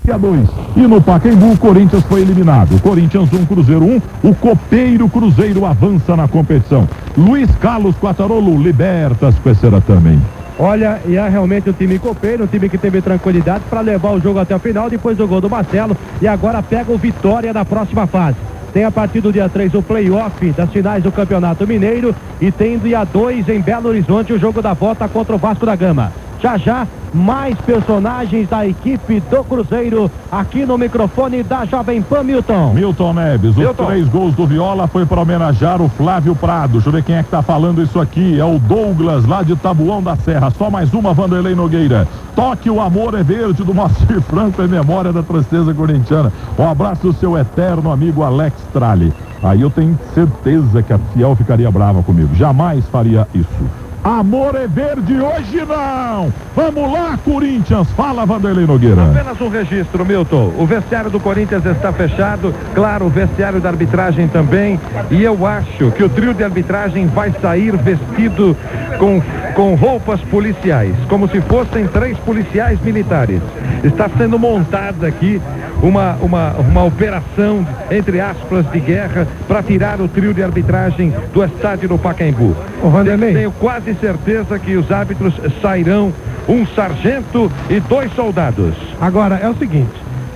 2. E no Pacaembu, o Corinthians foi eliminado. Corinthians 1, Cruzeiro 1. O copeiro Cruzeiro avança na competição. Luiz Carlos Quartarolo liberta as Pessera também. Olha, e é realmente um time copeiro, um time que teve tranquilidade para levar o jogo até o final, depois do gol do Marcelo, e agora pega o Vitória na próxima fase. Tem a partir do dia 3 o play-off das finais do Campeonato Mineiro e tem dia 2 em Belo Horizonte o jogo da volta contra o Vasco da Gama. Já, mais personagens da equipe do Cruzeiro aqui no microfone da Jovem Pan, Milton. Milton Neves, os 3 gols do Viola foi para homenagear o Flávio Prado. Deixa eu ver quem é que tá falando isso aqui. É o Douglas, lá de Tabuão da Serra. Só mais uma, Vanderlei Nogueira. Toque o amor é verde do Moacir Franco em memória da tristeza corintiana. Um abraço do seu eterno amigo Alex Tralli. Aí eu tenho certeza que a Fiel ficaria brava comigo. Jamais faria isso. Amor é verde hoje não! Vamos lá, Corinthians! Fala, Vanderlei Nogueira. Apenas um registro, Milton. O vestiário do Corinthians está fechado. Claro, o vestiário da arbitragem também. E eu acho que o trio de arbitragem vai sair vestido com roupas policiais. Como se fossem 3 policiais militares. Está sendo montada aqui uma operação, entre aspas, de guerra para tirar o trio de arbitragem do estádio do Pacaembu. Tenho quase certeza que os árbitros sairão um sargento e 2 soldados. Agora, é o seguinte,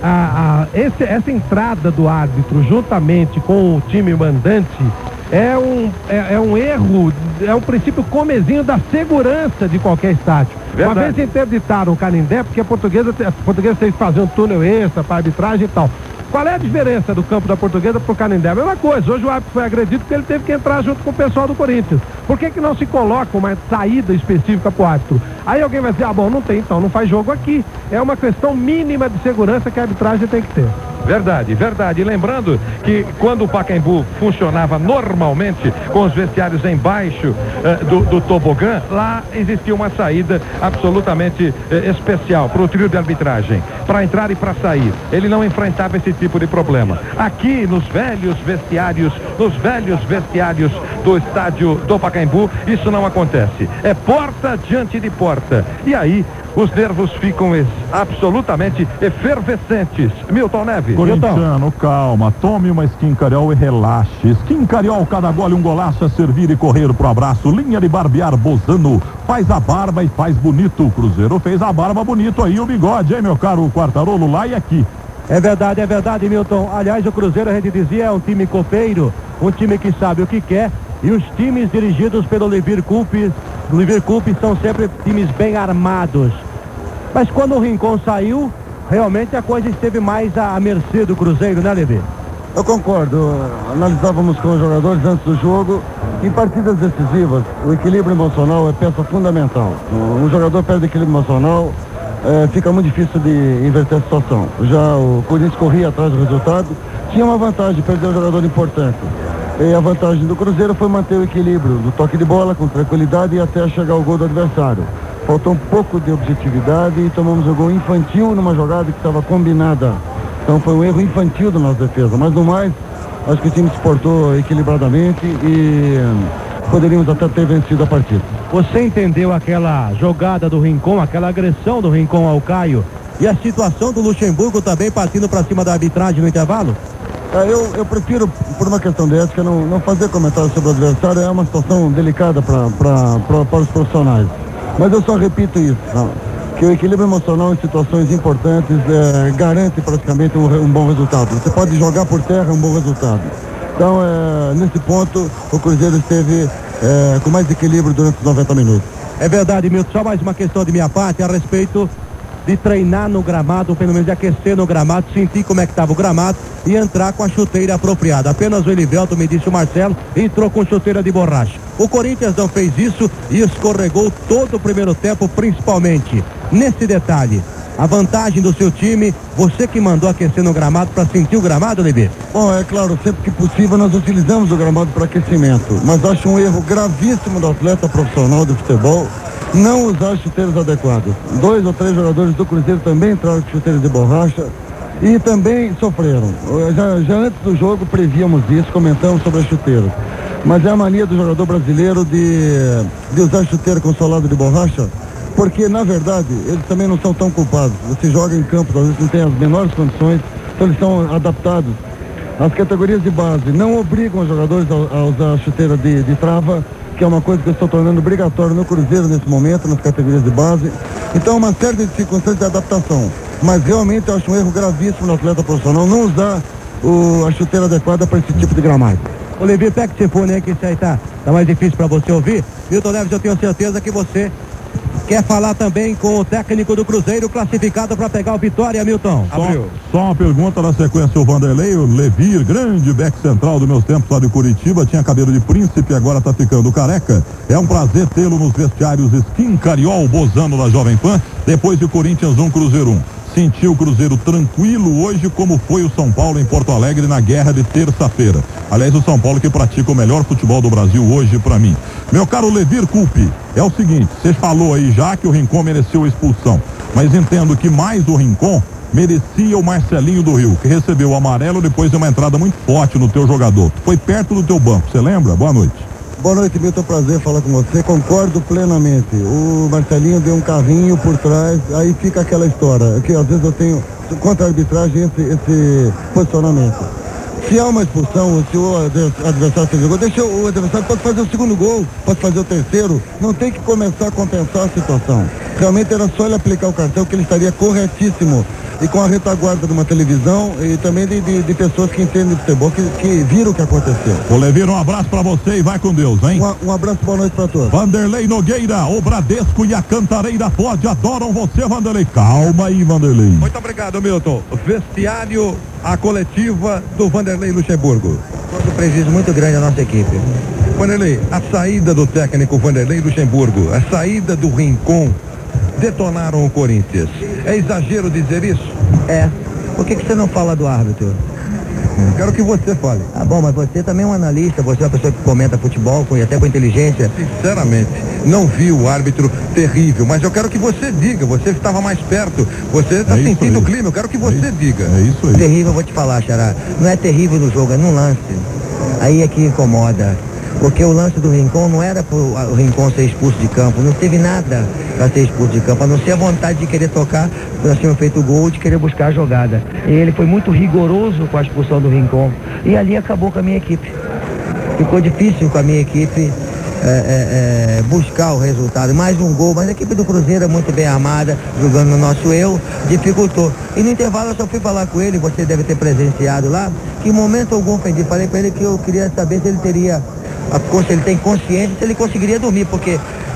essa entrada do árbitro juntamente com o time mandante é um erro, é um princípio comezinho da segurança de qualquer estádio. Verdade. Uma vez interditaram o Canindé porque a portuguesa teve que fazer um túnel extra para arbitragem e tal. Qual é a diferença do campo da Portuguesa para o Canindé? A mesma coisa, hoje o árbitro foi agredido porque ele teve que entrar junto com o pessoal do Corinthians. Por que não se coloca uma saída específica para o árbitro? Aí alguém vai dizer, bom, não tem, então não faz jogo aqui. É uma questão mínima de segurança que a arbitragem tem que ter. Verdade. E lembrando que quando o Pacaembu funcionava normalmente com os vestiários embaixo do tobogã, lá existia uma saída absolutamente especial para o trio de arbitragem, para entrar e para sair. Ele não enfrentava esse tipo de problema. Aqui nos velhos vestiários do estádio do Pacaembu, isso não acontece. É porta diante de porta. E aí os nervos ficam absolutamente efervescentes. Milton Neves. Corintiano, calma, tome uma Skin Cariol e relaxe. Skin Cariol, cada gole um golaço, é servir e correr pro abraço. Linha de barbear Bozano, faz a barba e faz bonito. O Cruzeiro fez a barba bonito aí, o bigode, hein, meu caro Quartarolo, lá e aqui. É verdade, Milton. Aliás, o Cruzeiro, a gente dizia, é um time copeiro, um time que sabe o que quer. E os times dirigidos pelo Liverpool são sempre times bem armados. Mas quando o Rincon saiu, realmente a coisa esteve mais à mercê do Cruzeiro, né, Levê? Eu concordo. Analisávamos com os jogadores antes do jogo. Em partidas decisivas, o equilíbrio emocional é peça fundamental. Um jogador perde equilíbrio emocional, fica muito difícil de inverter a situação. Já o Corinthians corria atrás do resultado, tinha uma vantagem, perdeu um jogador importante. E a vantagem do Cruzeiro foi manter o equilíbrio do toque de bola com tranquilidade e até chegar ao gol do adversário. Faltou um pouco de objetividade e tomamos o gol infantil numa jogada que estava combinada. Então foi um erro infantil da nossa defesa. Mas no mais, acho que o time se portou equilibradamente e poderíamos até ter vencido a partida. Você entendeu aquela jogada do Rincon, aquela agressão do Rincon ao Caio? E a situação do Luxemburgo também partindo para cima da arbitragem no intervalo? Eu prefiro, por uma questão de ética, não fazer comentários sobre o adversário. É uma situação delicada para os profissionais. Mas eu só repito isso, que o equilíbrio emocional em situações importantes garante praticamente um bom resultado. Você pode jogar por terra um bom resultado. Então, nesse ponto, o Cruzeiro esteve com mais equilíbrio durante os 90 minutos. É verdade, Milton. Só mais uma questão de minha parte a respeito de treinar no gramado, ou pelo menos de aquecer no gramado, sentir como é que estava o gramado e entrar com a chuteira apropriada. Apenas o Elivelto, me disse o Marcelo, entrou com chuteira de borracha. O Corinthians não fez isso e escorregou todo o primeiro tempo, principalmente nesse detalhe. A vantagem do seu time, você que mandou aquecer no gramado para sentir o gramado, Libê? Bom, é claro, sempre que possível nós utilizamos o gramado para aquecimento, mas acho um erro gravíssimo do atleta profissional de futebol não usar chuteiras adequadas. 2 ou 3 jogadores do Cruzeiro também entraram com chuteiras de borracha e também sofreram. Já antes do jogo prevíamos isso, comentamos sobre as chuteiras. Mas é a mania do jogador brasileiro de usar chuteira com solado de borracha porque na verdade eles também não são tão culpados. Você joga em campos, às vezes não tem as menores condições, então eles estão adaptados. As categorias de base não obrigam os jogadores a usar a chuteira de trava, que é uma coisa que eu estou tornando obrigatório no Cruzeiro nesse momento, nas categorias de base. Então, uma série de circunstâncias de adaptação. Mas realmente eu acho um erro gravíssimo no atleta profissional não usar a chuteira adequada para esse tipo de gramado. O Levi, pega esse fone aí, que isso aí tá mais difícil para você ouvir. Milton Neves, eu tenho certeza que você quer falar também com o técnico do Cruzeiro, classificado para pegar o Vitória, Milton. Só uma pergunta na sequência, o Vanderlei, o Levir, grande back central dos meus tempos lá de Curitiba, tinha cabelo de príncipe, agora tá ficando careca. É um prazer tê-lo nos vestiários Skin Cariol, Bozano da Jovem Pan, depois de Corinthians 1, Cruzeiro 1. Sentiu o Cruzeiro tranquilo hoje, como foi o São Paulo em Porto Alegre na guerra de terça-feira. Aliás, o São Paulo que pratica o melhor futebol do Brasil hoje para mim. Meu caro Levir Culpe, é o seguinte, você falou aí já que o Rincon mereceu a expulsão, mas entendo que mais o Rincon merecia o Marcelinho do Rio, que recebeu o amarelo depois de uma entrada muito forte no teu jogador. Foi perto do teu banco, você lembra? Boa noite. Boa noite, Milton, prazer falar com você, concordo plenamente. O Marcelinho deu um carrinho por trás, aí fica aquela história, que às vezes eu tenho contra a arbitragem esse posicionamento. Se há uma expulsão, se o adversário fez o gol, deixa o adversário, pode fazer o segundo gol, pode fazer o terceiro, não tem que começar a compensar a situação. Realmente era só ele aplicar o cartão que ele estaria corretíssimo. E com a retaguarda de uma televisão e também de pessoas que entendem de futebol, que viram o que aconteceu. Ô Levir, um abraço pra você e vai com Deus, hein? Um abraço, boa noite pra todos. Vanderlei Nogueira, o Bradesco e a Cantareira Ford adoram você, Vanderlei. Calma aí, Vanderlei. Muito obrigado, Milton. Vestiário, a coletiva do Vanderlei Luxemburgo. Um prejuízo muito grande à nossa equipe. Vanderlei, a saída do técnico Vanderlei Luxemburgo, a saída do Rincon, detonaram o Corinthians. É exagero dizer isso? É. Por que você não fala do árbitro? Quero que você fale. Ah, bom, mas você também é um analista, você é uma pessoa que comenta futebol, até com inteligência. Sinceramente, não vi o árbitro terrível, mas eu quero que você diga, você estava mais perto, você está sentindo o clima, eu quero que você diga. É isso aí. Terrível, eu vou te falar, Xará. Não é terrível no jogo, é no lance. Aí é que incomoda. Porque o lance do Rincon não era para o Rincon ser expulso de campo, não teve nada para ser expulso de campo, a não ser a vontade de querer tocar, nós tínhamos feito o gol, de querer buscar a jogada. E ele foi muito rigoroso com a expulsão do Rincon, e ali acabou com a minha equipe. Ficou difícil com a minha equipe buscar o resultado. Mais um gol, mas a equipe do Cruzeiro é muito bem armada, jogando no nosso erro, dificultou. E no intervalo eu só fui falar com ele, você deve ter presenciado lá, que em momento algum ofendi, falei para ele que eu queria saber se ele teria... se ele tem consciência, se ele conseguiria dormir, porque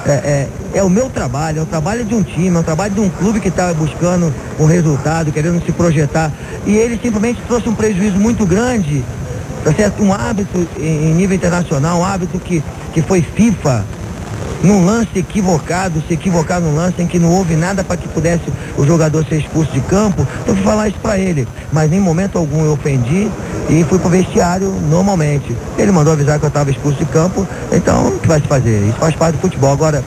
é o meu trabalho, é o trabalho de um time, é o trabalho de um clube que está buscando um resultado, querendo se projetar, e ele simplesmente trouxe um prejuízo muito grande, tá certo? Um árbitro em nível internacional, um árbitro que foi FIFA, num lance equivocado, se equivocar num lance em que não houve nada para que pudesse o jogador ser expulso de campo, eu fui falar isso para ele, mas em momento algum eu ofendi e fui pro vestiário normalmente. Ele mandou avisar que eu estava expulso de campo, então o que vai se fazer? Isso faz parte do futebol. Agora,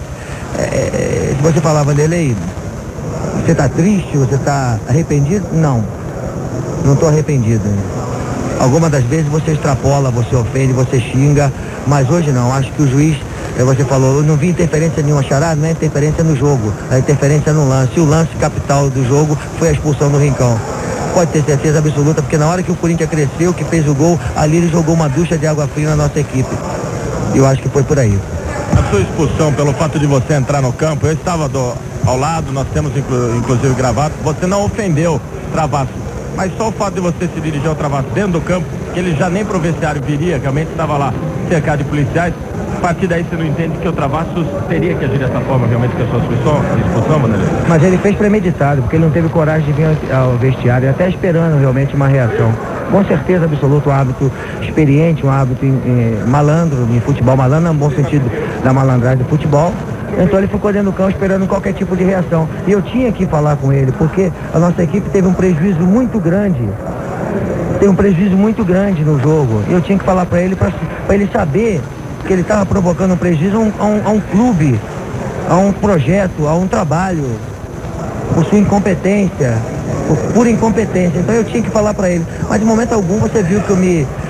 se você falar, Vanderlei, você está triste, você está arrependido? Não estou arrependido. Algumas das vezes você extrapola, você ofende, você xinga, mas hoje não. Acho que o juiz, você falou, eu não vi interferência nenhuma, Xará, não é interferência no jogo, a interferência no lance. E o lance capital do jogo foi a expulsão do Rincon. Pode ter certeza absoluta, porque na hora que o Corinthians cresceu, que fez o gol, ali ele jogou uma ducha de água fria na nossa equipe. Eu acho que foi por aí. A sua expulsão, pelo fato de você entrar no campo, eu estava ao lado, nós temos inclusive gravado, você não ofendeu Travasso, mas só o fato de você se dirigir ao Travasso dentro do campo, que ele já nem pro vestiário viria, realmente estava lá cercado de policiais, a partir daí você não entende que o Travassos teria que agir dessa forma realmente que a sua expulsão, Vanderlei? Mas ele fez premeditado, porque ele não teve coragem de vir ao vestiário, até esperando realmente uma reação. Com certeza absoluta, um árbitro experiente, um árbitro malandro, em futebol, malandro no bom sentido da malandragem do futebol. Então ele ficou dentro do campo esperando qualquer tipo de reação. E eu tinha que falar com ele, porque a nossa equipe teve um prejuízo muito grande. Tem um prejuízo muito grande no jogo. Eu tinha que falar para ele saber que ele estava provocando um prejuízo a um clube, a um projeto, a um trabalho, por sua incompetência, por pura incompetência. Então eu tinha que falar para ele. Mas de momento algum você viu que eu me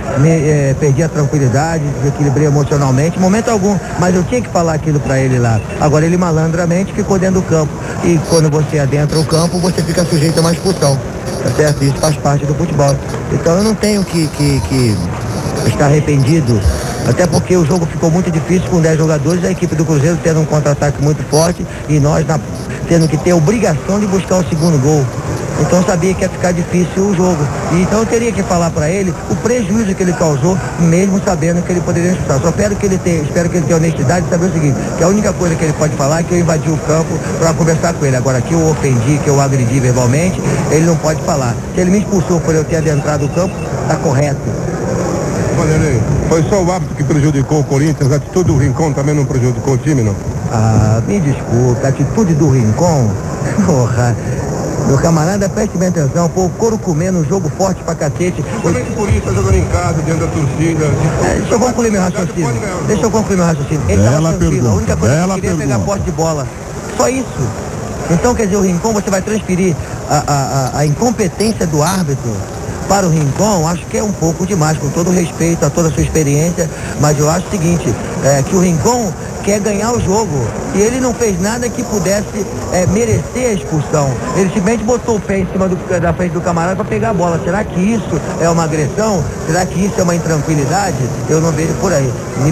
perdi a tranquilidade, desequilibrei emocionalmente, momento algum, mas eu tinha que falar aquilo para ele lá. Agora ele malandramente ficou dentro do campo, e quando você adentra o campo, você fica sujeito a uma expulsão, tá certo? Isso faz parte do futebol. Então eu não tenho que estar arrependido, até porque o jogo ficou muito difícil com 10 jogadores, a equipe do Cruzeiro tendo um contra-ataque muito forte e nós tendo que ter a obrigação de buscar o segundo gol. Então eu sabia que ia ficar difícil o jogo. E então eu teria que falar para ele o prejuízo que ele causou, mesmo sabendo que ele poderia expulsar. Só espero que ele tenha honestidade de saber o seguinte, que a única coisa que ele pode falar é que eu invadi o campo para conversar com ele. Agora, que eu ofendi, que eu agredi verbalmente, ele não pode falar. Se ele me expulsou por eu ter adentrado o campo, está correto. Vanderlei, foi só o árbitro que prejudicou o Corinthians, a atitude do Rincon também não prejudicou o time, não? Ah, me desculpe, a atitude do Rincon, porra, meu camarada, preste bem atenção, pô, o couro comendo, um jogo forte pra cacete. Como é que o Corinthians tá jogando em casa, diante da torcida? Deixa eu concluir meu raciocínio. Ele tava tranquilo, a única coisa que ele queria é pegar posse de bola. Só isso. Então, quer dizer, o Rincon, você vai transferir a incompetência do árbitro para o Rincon, acho que é um pouco demais, com todo respeito a toda a sua experiência, mas eu acho o seguinte, que o Rincon quer ganhar o jogo, e ele não fez nada que pudesse merecer a expulsão. Ele simplesmente botou o pé em cima da frente do camarada para pegar a bola. Será que isso é uma agressão? Será que isso é uma intranquilidade? Eu não vejo por aí. Me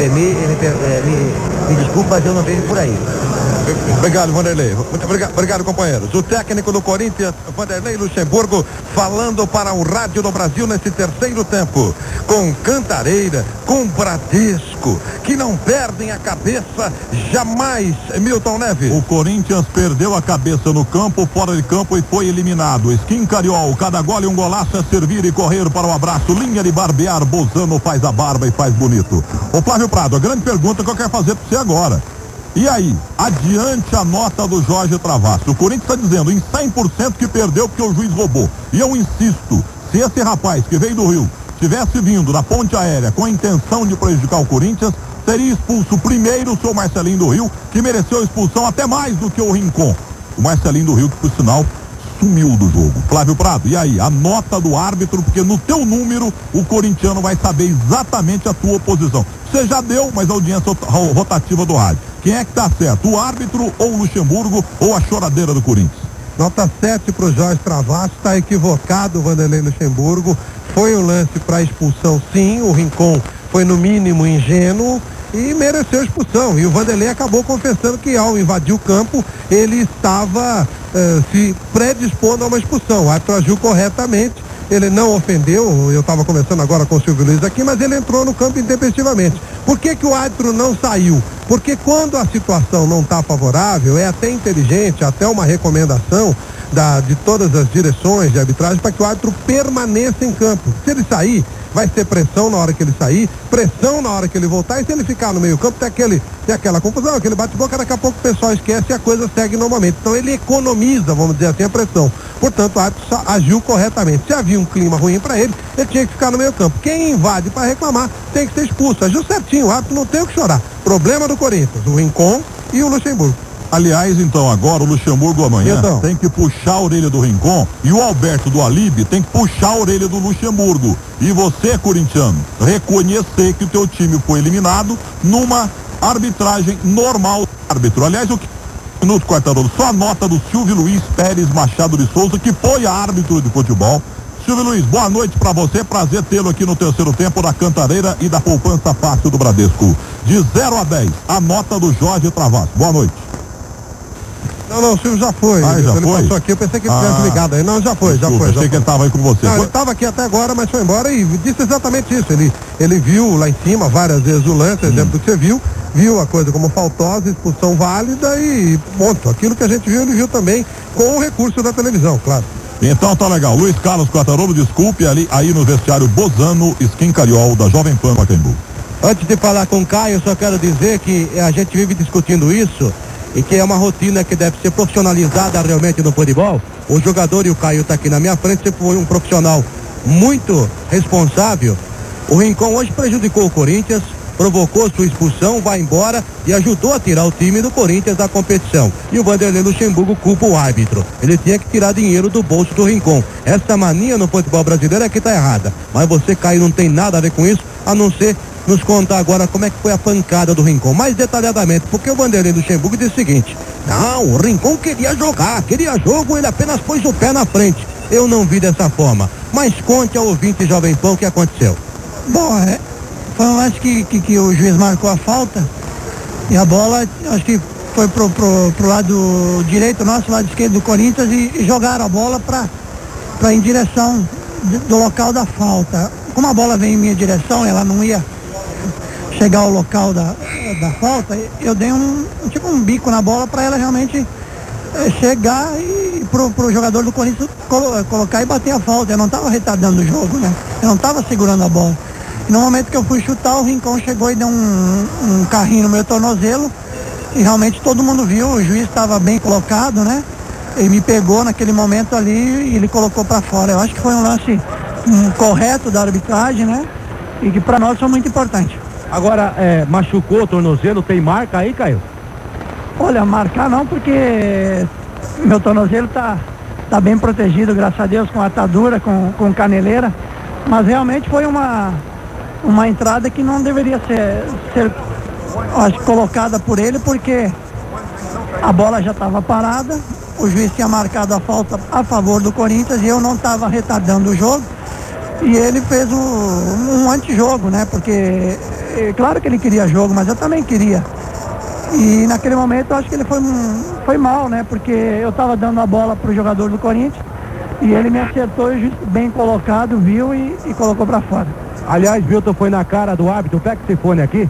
desculpe, mas eu não vejo por aí. Obrigado, Vanderlei. Muito obrigado, companheiros. O técnico do Corinthians, Vanderlei Luxemburgo, falando para o Rádio do Brasil nesse terceiro tempo. Com Cantareira, com Bradesco, que não perdem a cabeça jamais, Milton Neves. O Corinthians perdeu a cabeça no campo, fora de campo e foi eliminado. Skin Cariol, cada gole um golaço é servir e correr para o abraço. Linha de barbear, Bozano faz a barba e faz bonito. Ô Flávio Prado, a grande pergunta que eu quero fazer para você agora. E aí, adiante a nota do Jorge Travassos. O Corinthians está dizendo em 100% que perdeu porque o juiz roubou. E eu insisto, se esse rapaz que veio do Rio tivesse vindo na ponte aérea com a intenção de prejudicar o Corinthians, teria expulso primeiro o seu Marcelinho do Rio, que mereceu a expulsão até mais do que o Rincon. O Marcelinho do Rio, que por sinal sumiu do jogo. Flávio Prado, e aí, a nota do árbitro, porque no teu número o corintiano vai saber exatamente a tua posição. Você já deu, mas a audiência rotativa do rádio. Quem é que tá certo? O árbitro ou o Luxemburgo ou a choradeira do Corinthians? Nota 7 para o Jorge Travassos, está equivocado o Vanderlei Luxemburgo. Foi um lance para expulsão, sim. O Rincon foi no mínimo ingênuo e mereceu a expulsão. E o Vanderlei acabou confessando que ao invadir o campo ele estava se predispondo a uma expulsão. O árbitro agiu corretamente. Ele não ofendeu, eu estava conversando agora com o Silvio Luiz aqui, mas ele entrou no campo intempestivamente. Por que o árbitro não saiu? Porque quando a situação não está favorável, é até inteligente, até uma recomendação de todas as direções de arbitragem para que o árbitro permaneça em campo. Se ele sair, vai ser pressão na hora que ele sair, pressão na hora que ele voltar, e se ele ficar no meio campo, tem aquela confusão, aquele bate-boca, daqui a pouco o pessoal esquece e a coisa segue normalmente. Então ele economiza, vamos dizer assim, a pressão. Portanto, o árbitro agiu corretamente. Se havia um clima ruim para ele tinha que ficar no meio campo. Quem invade para reclamar tem que ser expulso. Agiu certinho, o árbitro não tem o que chorar. Problema do Corinthians, o Rincon e o Luxemburgo. Aliás, então, agora o Luxemburgo amanhã tem que puxar a orelha do Rincon e o Alberto do Alibe tem que puxar a orelha do Luxemburgo. E você, corintiano, reconhecer que o teu time foi eliminado numa arbitragem normal do árbitro. Aliás, o que minuto, Quartarolo, só a nota do Silvio Luiz Pérez Machado de Souza, que foi árbitro de futebol. Silvio Luiz, boa noite para você, prazer tê-lo aqui no terceiro tempo da Cantareira e da Poupança Fácil do Bradesco. De 0 a 10, a nota do Jorge Travassos. Boa noite. Não, o Silvio já foi. Ah, já ele foi? Passou aqui, eu pensei que ele tivesse ligado aí. Não, já foi. Pensei que ele estava aí com você. Não, ele estava aqui até agora, mas foi embora e disse exatamente isso. Ele viu lá em cima várias vezes o lance, exemplo do que você viu a coisa como faltosa, expulsão válida e ponto. Aquilo que a gente viu, ele viu também com o recurso da televisão, claro. Então tá legal. Luiz Carlos Quartarolo, desculpe, aí no vestiário Bozano, Skin Cariol da Jovem Pan Pacaembu. Antes de falar com o Caio, eu só quero dizer que a gente vive discutindo isso e que é uma rotina que deve ser profissionalizada realmente no futebol. O jogador, e o Caio está aqui na minha frente, sempre foi um profissional muito responsável. O Rincon hoje prejudicou o Corinthians, provocou sua expulsão, vai embora e ajudou a tirar o time do Corinthians da competição. E o Vanderlei Luxemburgo culpa o árbitro. Ele tinha que tirar dinheiro do bolso do Rincon. Essa mania no futebol brasileiro é que tá errada. Mas você, Caio, não tem nada a ver com isso, a não ser nos contar agora como é que foi a pancada do Rincon, mais detalhadamente, porque o Vanderlei Luxemburgo disse o seguinte: não, o Rincon queria jogar, queria jogo, ele apenas pôs o pé na frente. Eu não vi dessa forma, mas conte ao ouvinte Jovem Pan o que aconteceu. Bom, foi um lance que o juiz marcou a falta e a bola, acho que foi pro lado direito nosso, lado esquerdo do Corinthians, e jogaram a bola para em direção do local da falta. Como a bola veio em minha direção, ela não ia chegar ao local da falta, eu dei um bico na bola para ela realmente chegar e pro jogador do Corinthians colocar e bater a falta. Eu não estava retardando o jogo, né? Eu não estava segurando a bola. E no momento que eu fui chutar, o Rincon chegou e deu um carrinho no meu tornozelo e realmente todo mundo viu, o juiz estava bem colocado, né? Ele me pegou naquele momento ali e ele colocou para fora. Eu acho que foi um lance correto da arbitragem, né? E que para nós foi muito importante. Agora, machucou o tornozelo, tem marca aí, Caio? Olha, marcar não, porque meu tornozelo tá bem protegido, graças a Deus, com atadura, com caneleira, mas realmente foi uma entrada que não deveria ser acho, colocada por ele, porque a bola já estava parada, o juiz tinha marcado a falta a favor do Corinthians e eu não estava retardando o jogo, e ele fez um antijogo, né, porque claro que ele queria jogo, mas eu também queria. E naquele momento eu acho que ele foi mal, né? Porque eu estava dando a bola pro jogador do Corinthians e ele me acertou bem colocado, viu e colocou para fora. Aliás, Milton, foi na cara do árbitro. Pega esse fone aqui.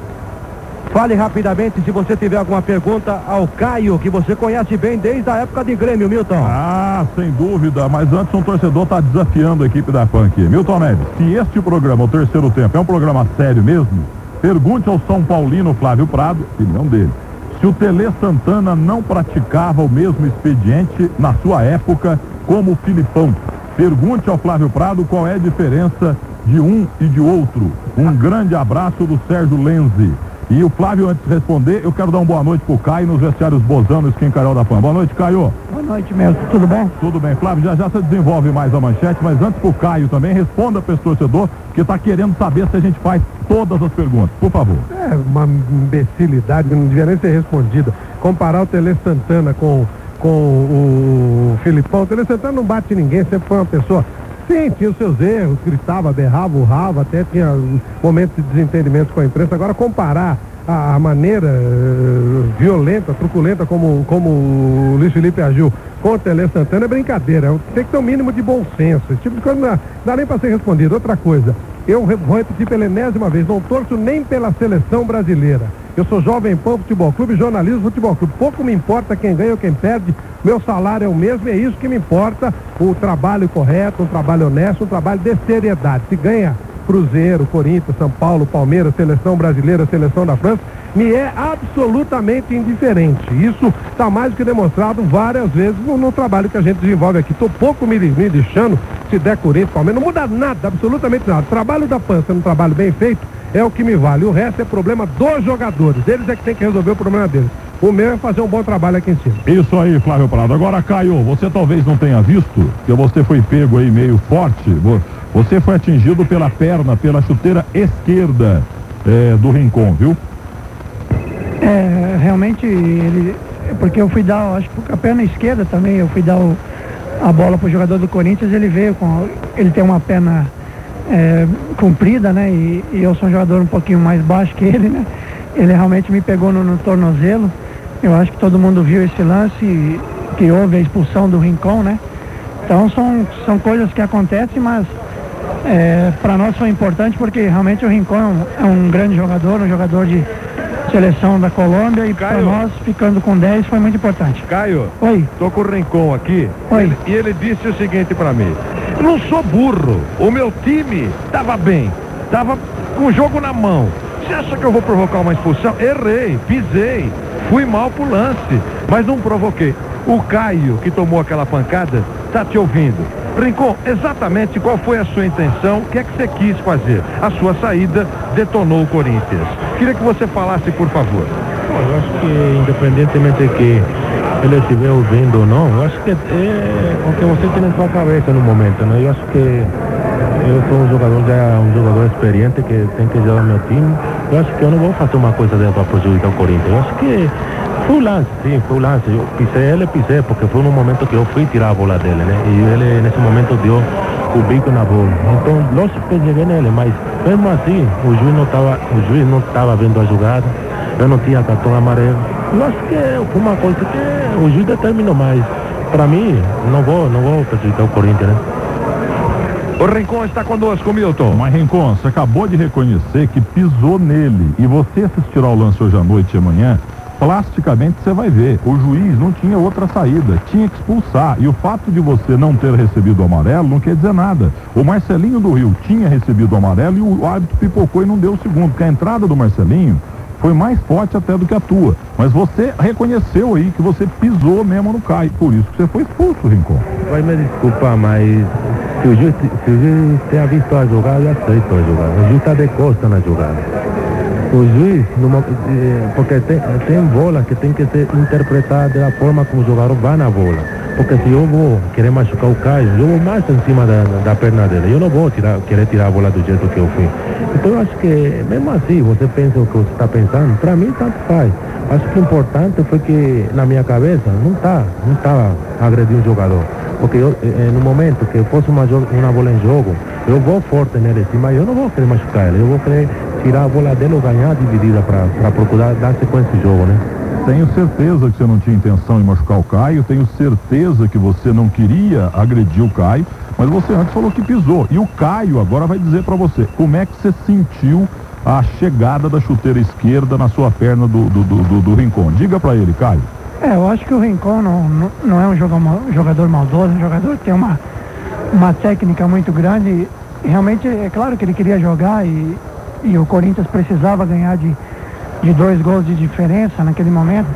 Fale rapidamente se você tiver alguma pergunta ao Caio, que você conhece bem desde a época de Grêmio, Milton. Ah, sem dúvida, mas antes um torcedor está desafiando a equipe da PAN aqui. Milton Neves, se este programa, o Terceiro Tempo, é um programa sério mesmo, pergunte ao São Paulino Flávio Prado, opinião dele, se o Tele Santana não praticava o mesmo expediente na sua época como o Filipão. Pergunte ao Flávio Prado qual é a diferença de um e de outro. Um grande abraço do Sérgio Lenzi. E o Flávio, antes de responder, eu quero dar uma boa noite pro Caio nos vestiários Bozano, Skin Carol da PAN. Boa noite, Caio. Boa noite, mesmo. Tudo bem? Tudo bem, Flávio. Já você desenvolve mais a manchete, mas antes pro Caio também, responda para esse torcedor que está querendo saber se a gente faz todas as perguntas. Por favor. É uma imbecilidade que não devia nem ser respondida. Comparar o Tele Santana com o Filipão. O Tele Santana não bate ninguém, sempre foi uma pessoa... Sim, tinha os seus erros, gritava, berrava, urrava, até tinha momentos de desentendimento com a imprensa. Agora, comparar a maneira violenta, truculenta como o Luiz Felipe agiu com o Tele Santana é brincadeira. Tem que ter um mínimo de bom senso. Esse tipo de coisa não dá nem para ser respondido. Outra coisa, eu vou repetir pela enésima vez, não torço nem pela seleção brasileira. Eu sou Jovem Pan Futebol Clube, jornalismo Futebol Clube. Pouco me importa quem ganha ou quem perde. Meu salário é o mesmo, é isso que me importa. O trabalho correto, um trabalho honesto, um trabalho de seriedade. Se ganha Cruzeiro, Corinthians, São Paulo, Palmeiras, seleção brasileira, seleção da França, me é absolutamente indiferente. Isso está mais do que demonstrado várias vezes no trabalho que a gente desenvolve aqui. Estou pouco me lixando se der Corinthians, Palmeiras, não muda nada, absolutamente nada. O trabalho da PAN sendo um trabalho bem feito é o que me vale. O resto é problema dos jogadores. Eles é que tem que resolver o problema deles. O meu é fazer um bom trabalho aqui em cima. Isso aí, Flávio Prado. Agora, Caio, você talvez não tenha visto, que você foi pego aí meio forte. Você foi atingido pela perna, pela chuteira esquerda do Rincon, viu? Realmente, porque eu fui dar, acho que com a perna esquerda também, eu fui dar a bola pro jogador do Corinthians, ele tem uma perna comprida, né? E eu sou um jogador um pouquinho mais baixo que ele, né? Ele realmente me pegou no tornozelo. Eu acho que todo mundo viu esse lance, que houve a expulsão do Rincon, né? Então são coisas que acontecem, mas para nós foi importante porque realmente o Rincon é um grande jogador, um jogador de seleção da Colômbia, e para nós, ficando com 10, foi muito importante. Caio, oi, tô com o Rincon aqui. Oi. E ele disse o seguinte para mim: não sou burro, o meu time tava bem, tava com o jogo na mão. Você acha que eu vou provocar uma expulsão? Errei, pisei, fui mal pro lance, mas não provoquei. O Caio, que tomou aquela pancada, está te ouvindo. Rincon, exatamente qual foi a sua intenção? O que é que você quis fazer? A sua saída detonou o Corinthians. Queria que você falasse, por favor. Eu acho que, independentemente de que ele estiver ouvindo ou não, eu acho que é o que você tem na sua cabeça no momento, né? Eu acho que eu sou um jogador experiente que tem que jogar meu time. Eu acho que eu não vou fazer uma coisa para prejudicar o Corinthians. Eu acho que foi o lance, sim, foi o lance. Eu pisei, porque foi no momento que eu fui tirar a bola dele, né? E ele, nesse momento, deu o bico na bola. Então, lógico que eu cheguei nele, mas mesmo assim, o juiz não estava vendo a jogada. Eu não tinha cartão amarelo. Eu acho que foi uma coisa que o juiz determinou, mas para mim, não vou prejudicar o Corinthians, né? O Rincon está conosco, Milton. Mas, Rincon, você acabou de reconhecer que pisou nele. E você assistirá ao lance hoje à noite e amanhã, plasticamente você vai ver. O juiz não tinha outra saída, tinha que expulsar. E o fato de você não ter recebido o amarelo não quer dizer nada. O Marcelinho do Rio tinha recebido o amarelo e o árbitro pipocou e não deu o segundo, porque a entrada do Marcelinho foi mais forte até do que a tua. Mas você reconheceu aí que você pisou mesmo no Caio. Por isso que você foi expulso, Rincon. Vai me desculpar, mas se o juiz tenha visto a jogada, eu aceito a jogada. O juiz está de costa na jogada. O juiz, porque tem bola que tem que ser interpretada da forma como o jogador vai na bola. Porque se eu vou querer machucar o Caio, eu vou mais em cima da perna dele. Eu não vou querer tirar a bola do jeito que eu fui. Então eu acho que, mesmo assim, você pensa o que você está pensando, para mim tanto faz. Acho que o importante foi que, na minha cabeça, não estava agredindo o jogador. Porque eu, no momento que fosse uma bola em jogo, eu vou forte nele, mas eu não vou querer machucar ele. Eu vou querer tirar a bola dele ou ganhar a dividida para procurar dar sequência ao jogo, né? Tenho certeza que você não tinha intenção de machucar o Caio, tenho certeza que você não queria agredir o Caio, mas você antes falou que pisou. E o Caio agora vai dizer para você, como é que você sentiu a chegada da chuteira esquerda na sua perna do Rincon? Diga para ele, Caio. Eu acho que o Rincon não é um jogador maldoso, um jogador que tem uma técnica muito grande. E realmente, é claro que ele queria jogar e o Corinthians precisava ganhar de 2 gols de diferença naquele momento.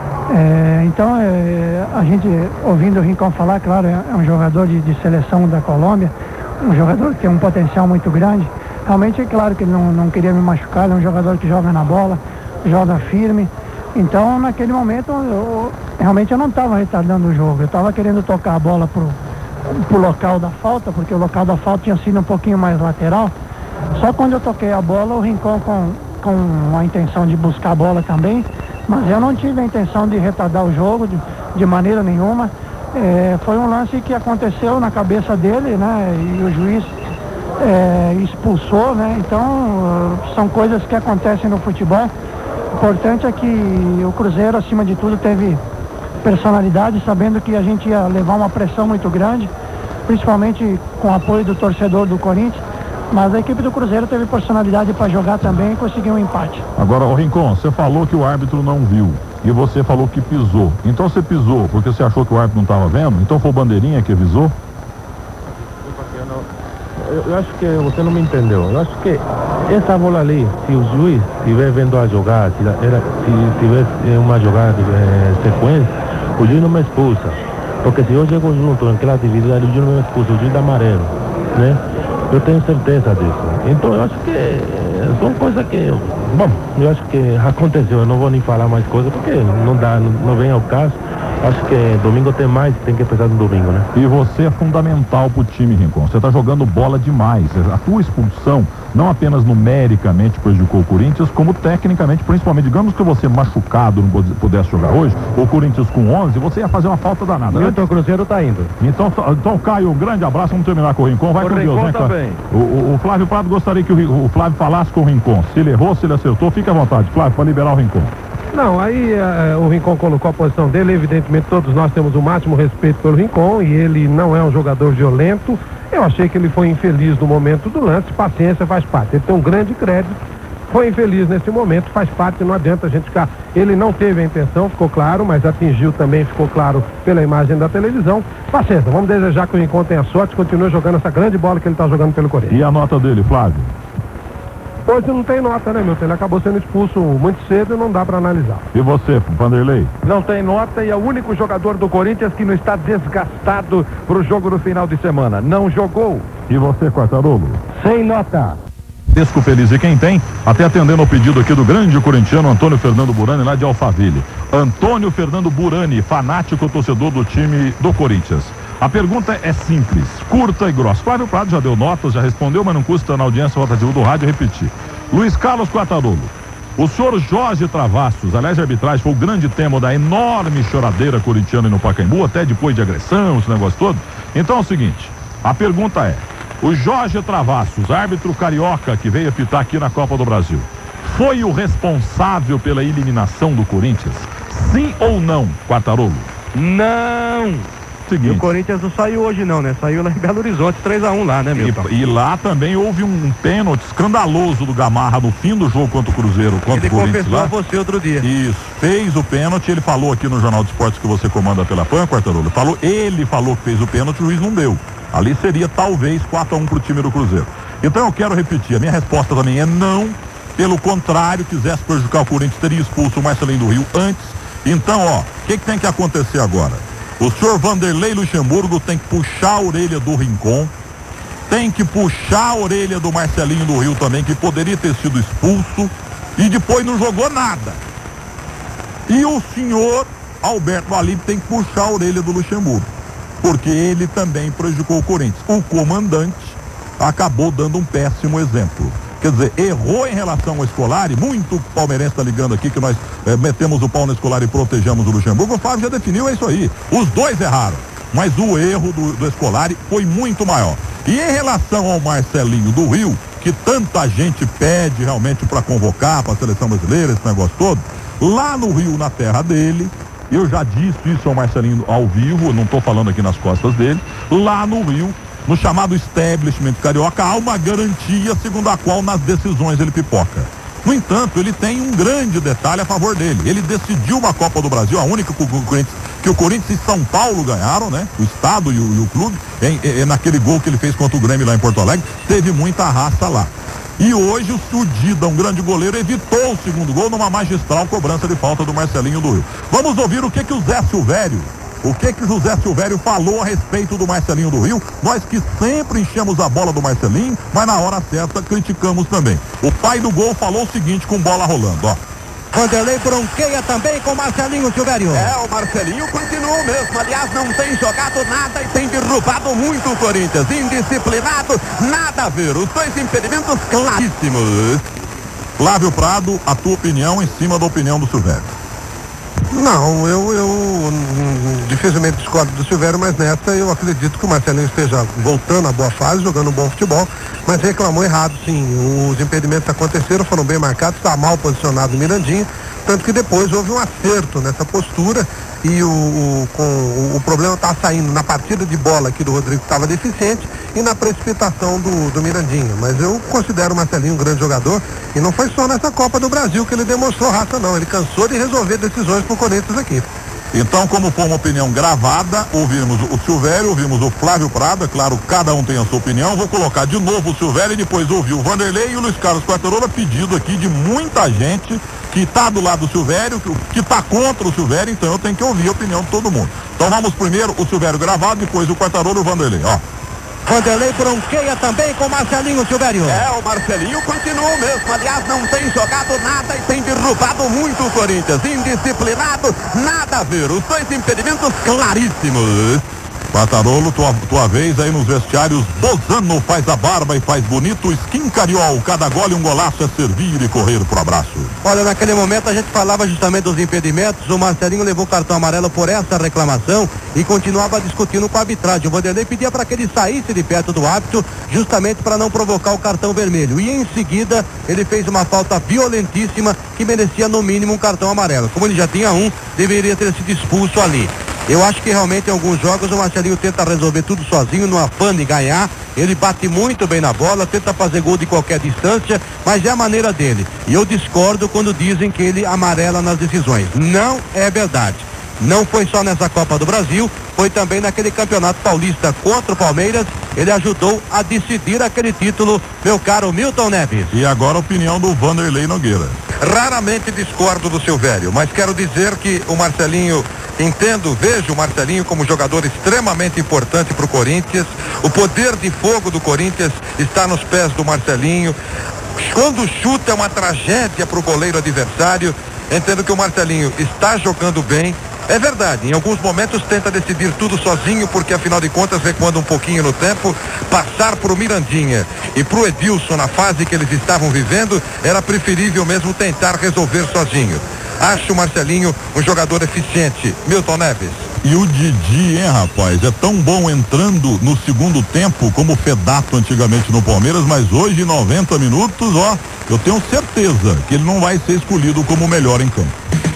Então, a gente, ouvindo o Rincon falar, claro, é um jogador de seleção da Colômbia, um jogador que tem um potencial muito grande. Realmente, é claro que ele não queria me machucar, ele é um jogador que joga na bola, joga firme. Então, naquele momento, realmente eu não estava retardando o jogo, eu estava querendo tocar a bola pro local da falta, porque o local da falta tinha sido um pouquinho mais lateral. Só quando eu toquei a bola, o Rincon com a intenção de buscar a bola também, mas eu não tive a intenção de retardar o jogo de maneira nenhuma. Foi um lance que aconteceu na cabeça dele, né? E o juiz expulsou, né? Então, são coisas que acontecem no futebol. O importante é que o Cruzeiro, acima de tudo, teve personalidade, sabendo que a gente ia levar uma pressão muito grande, principalmente com o apoio do torcedor do Corinthians. Mas a equipe do Cruzeiro teve personalidade para jogar também e conseguiu um empate. Agora, o Rincon, você falou que o árbitro não viu e você falou que pisou. Então você pisou porque você achou que o árbitro não estava vendo? Então foi o Bandeirinha que avisou? Eu acho que você não me entendeu. Eu acho que essa bola ali, se o juiz estiver vendo a jogada, se tiver uma jogada de sequência, o juiz não me expulsa. Porque se eu chego junto naquela atividade, o juiz não me expulsa, o juiz dá amarelo, né? Eu tenho certeza disso. Então eu acho que são coisas que, bom, eu acho que aconteceu. Eu não vou nem falar mais coisas porque não vem ao caso. Acho que domingo tem mais, tem que pensar no domingo, né? E você é fundamental pro time, Rincon. Você tá jogando bola demais. A tua expulsão não apenas numericamente prejudicou o Corinthians, como tecnicamente, principalmente. Digamos que você machucado não pudesse jogar hoje, o Corinthians com 11, você ia fazer uma falta danada. Milton, o Cruzeiro tá indo. Então, Caio, um grande abraço. Vamos terminar com o Rincon. Vai com Deus, né, Caio? O Flávio Prado gostaria que o Flávio falasse com o Rincon. Se ele errou, se ele acertou, fique à vontade, Flávio, para liberar o Rincon. Não, aí o Rincon colocou a posição dele. Evidentemente todos nós temos o máximo respeito pelo Rincon e ele não é um jogador violento. Eu achei que ele foi infeliz no momento do lance. Paciência, faz parte. Ele tem um grande crédito, foi infeliz nesse momento, faz parte, não adianta a gente ficar. Ele não teve a intenção, ficou claro, mas atingiu também, ficou claro pela imagem da televisão. Paciência, vamos desejar que o Rincon tenha sorte, continue jogando essa grande bola que ele está jogando pelo Corinthians. E a nota dele, Flávio? Hoje não tem nota, né, Milton? Ele acabou sendo expulso muito cedo e não dá para analisar. E você, Vanderlei? Não tem nota e é o único jogador do Corinthians que não está desgastado para o jogo no final de semana. Não jogou. E você, Quartarolo? Sem nota. Desco feliz e quem tem, até atendendo ao pedido aqui do grande corintiano Antônio Fernando Burani, lá de Alphaville. Antônio Fernando Burani, fanático torcedor do time do Corinthians. A pergunta é simples, curta e grossa. Flávio Prado já deu notas, já respondeu, mas não custa na audiência rotativa do rádio repetir. Luiz Carlos Quartarolo, o senhor Jorge Travassos, aliás, a arbitragem foi o grande tema da enorme choradeira corintiana no Pacaembu, até depois de agressão, esse negócio todo. Então é o seguinte, a pergunta é, o Jorge Travassos, árbitro carioca que veio apitar aqui na Copa do Brasil, foi o responsável pela eliminação do Corinthians? Sim ou não, Quartarolo? Não! Seguinte. E o Corinthians não saiu hoje não, né? Saiu lá em Belo Horizonte, 3-1 lá, né, Milton? E lá também houve um pênalti escandaloso do Gamarra no fim do jogo contra o Cruzeiro, contra o Corinthians. Ele confessou a você outro dia. Isso, fez o pênalti, ele falou aqui no Jornal de Esportes que você comanda pela PAN, Quartarolo, ele falou que fez o pênalti, o juiz não deu. Ali seria talvez 4-1 pro time do Cruzeiro. Então eu quero repetir, a minha resposta também é não, pelo contrário, quisesse prejudicar o Corinthians, teria expulso o Marcelinho do Rio antes. Então, ó, o que tem que acontecer agora? O senhor Vanderlei Luxemburgo tem que puxar a orelha do Rincon, tem que puxar a orelha do Marcelinho do Rio também, que poderia ter sido expulso, e depois não jogou nada. E o senhor Alberto Valim tem que puxar a orelha do Luxemburgo, porque ele também prejudicou o Corinthians. O comandante acabou dando um péssimo exemplo. Quer dizer, errou em relação ao Scolari, muito palmeirense está ligando aqui que nós metemos o pau no Scolari e protegemos o Luxemburgo. O Flávio já definiu, é isso aí. Os dois erraram, mas o erro do Scolari foi muito maior. E em relação ao Marcelinho do Rio, que tanta gente pede realmente para convocar para a seleção brasileira, esse negócio todo, lá no Rio, na terra dele, eu já disse isso ao Marcelinho ao vivo, não estou falando aqui nas costas dele, lá no Rio, no chamado establishment carioca, há uma garantia segundo a qual nas decisões ele pipoca. No entanto, ele tem um grande detalhe a favor dele. Ele decidiu uma Copa do Brasil, a única que o Corinthians e São Paulo ganharam, né? O Estado e o clube, naquele gol que ele fez contra o Grêmio lá em Porto Alegre, teve muita raça lá. E hoje o Dida, um grande goleiro, evitou o segundo gol numa magistral cobrança de falta do Marcelinho do Rio. Vamos ouvir o que o Zé Silvério, José Silvério falou a respeito do Marcelinho do Rio. Nós que sempre enchemos a bola do Marcelinho, mas na hora certa criticamos também. O pai do gol falou o seguinte com bola rolando, ó. Vanderlei bronqueia também com Marcelinho, Silvério. O Marcelinho continua mesmo, aliás não tem jogado nada e tem derrubado muito o Corinthians, indisciplinado, nada a ver, os dois impedimentos claríssimos. Flávio Prado, a tua opinião em cima da opinião do Silvério? Não, eu dificilmente discordo do Silvério, mas nessa eu acredito que o Marcelinho esteja voltando à boa fase, jogando um bom futebol, mas reclamou errado, sim. Os impedimentos aconteceram, foram bem marcados, está mal posicionado o Mirandinha, tanto que depois houve um acerto nessa postura e o problema está saindo na partida de bola aqui do Rodrigo, que estava deficiente, e na precipitação do Mirandinha. Mas eu considero o Marcelinho um grande jogador e não foi só nessa Copa do Brasil que ele demonstrou raça, não. Ele cansou de resolver decisões pro Corinthians aqui. Então, como foi uma opinião gravada, ouvimos o Silvério, ouvimos o Flávio Prado, é claro, cada um tem a sua opinião. Vou colocar de novo o Silvério e depois ouvir o Vanderlei e o Luiz Carlos Quartarolo, pedido aqui de muita gente que está do lado do Silvério, que está contra o Silvério, então eu tenho que ouvir a opinião de todo mundo. Então vamos primeiro o Silvério gravado, depois o Quartarolo e o Vanderlei, ó. Vanderlei bronqueia também com Marcelinho, Silvério. O Marcelinho continua mesmo, aliás não tem jogado nada e tem derrubado muito o Corinthians, indisciplinado, nada a ver, os dois impedimentos claríssimos. Quartarolo, tua vez aí nos vestiários. Bozano faz a barba e faz bonito. Skin Cariol, cada gole um golaço, é servir e correr pro abraço. Olha, naquele momento a gente falava justamente dos impedimentos. O Marcelinho levou cartão amarelo por essa reclamação e continuava discutindo com a arbitragem. O Vanderlei pedia para que ele saísse de perto do árbitro, justamente para não provocar o cartão vermelho. E em seguida ele fez uma falta violentíssima que merecia no mínimo um cartão amarelo. Como ele já tinha um, deveria ter sido expulso ali. Eu acho que realmente em alguns jogos o Marcelinho tenta resolver tudo sozinho, no afã de ganhar. Ele bate muito bem na bola, tenta fazer gol de qualquer distância, mas é a maneira dele. E eu discordo quando dizem que ele amarela nas decisões. Não é verdade. Não foi só nessa Copa do Brasil, foi também naquele campeonato paulista contra o Palmeiras. Ele ajudou a decidir aquele título, meu caro Milton Neves. E agora a opinião do Vanderlei Nogueira. Raramente discordo do Silvério, mas quero dizer que o Marcelinho, vejo o Marcelinho como jogador extremamente importante para o Corinthians. O poder de fogo do Corinthians está nos pés do Marcelinho. Quando chuta é uma tragédia para o goleiro adversário. Entendo que o Marcelinho está jogando bem. É verdade, em alguns momentos tenta decidir tudo sozinho, porque afinal de contas, recuando um pouquinho no tempo, passar pro Mirandinha e pro Edilson na fase que eles estavam vivendo, era preferível mesmo tentar resolver sozinho. Acho o Marcelinho um jogador eficiente. Milton Neves. E o Didi, hein, rapaz? É tão bom entrando no segundo tempo como o Fedato antigamente no Palmeiras, mas hoje, em 90 minutos, eu tenho certeza que ele não vai ser escolhido como o melhor em campo.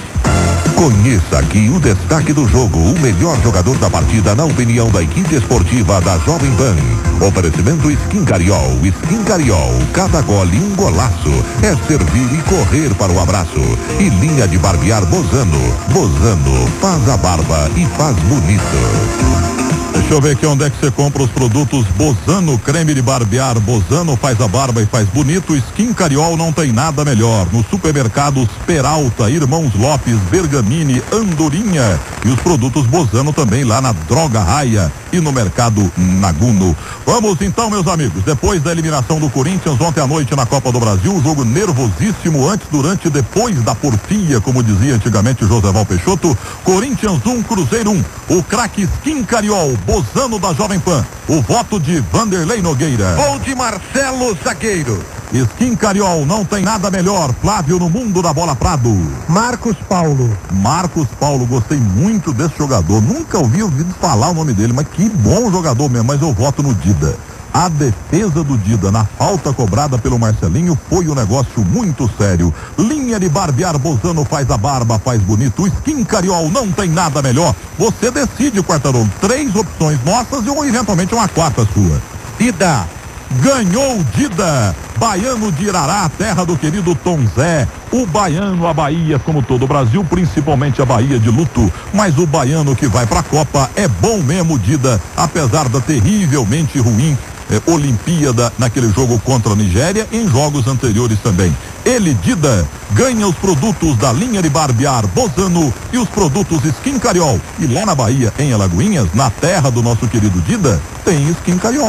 Conheça aqui o destaque do jogo, o melhor jogador da partida na opinião da equipe esportiva da Jovem Pan. Oferecimento Skin Cariol. Skin Cariol, cada gole um golaço. É servir e correr para o abraço. E linha de barbear Bozano. Bozano, faz a barba e faz bonito. Deixa eu ver aqui onde é que você compra os produtos Bozano, creme de barbear Bozano, faz a barba e faz bonito. Skin Cariol não tem nada melhor. Nos supermercados Peralta, Irmãos Lopes, Bergamini, Andorinha e os produtos Bozano também lá na Droga Raia e no mercado Naguno. Vamos então, meus amigos, depois da eliminação do Corinthians ontem à noite na Copa do Brasil, jogo nervosíssimo antes, durante e depois da porfia, como dizia antigamente José Val Peixoto. Corinthians 1, Cruzeiro 1. O craque Skin Cariol, Bozano da Jovem Pan. O voto de Vanderlei Nogueira. Gol de Marcelo, zagueiro. Skin Cariol, não tem nada melhor. Flávio, no mundo da bola Prado. Marcos Paulo. Marcos Paulo, gostei muito desse jogador. Nunca ouvido falar o nome dele, mas que bom jogador mesmo. Mas eu voto no Dida. A defesa do Dida na falta cobrada pelo Marcelinho foi um negócio muito sério. Linha de barbear Bozano, faz a barba, faz bonito. Skin Cariol, não tem nada melhor. Você decide, Quartarolo. 3 opções nossas ou eventualmente uma quarta sua. Dida. Ganhou Dida. Baiano de Irará, terra do querido Tom Zé. O baiano, a Bahia, como todo o Brasil, principalmente a Bahia de luto. Mas o baiano que vai pra Copa é bom mesmo, Dida. Apesar da terrivelmente ruim Olimpíada naquele jogo contra a Nigéria, em jogos anteriores também. Ele, Dida, ganha os produtos da linha de barbear Bozano e os produtos Skin Cariol. E lá na Bahia, em Alagoinhas, na terra do nosso querido Dida, tem Skin Cariol.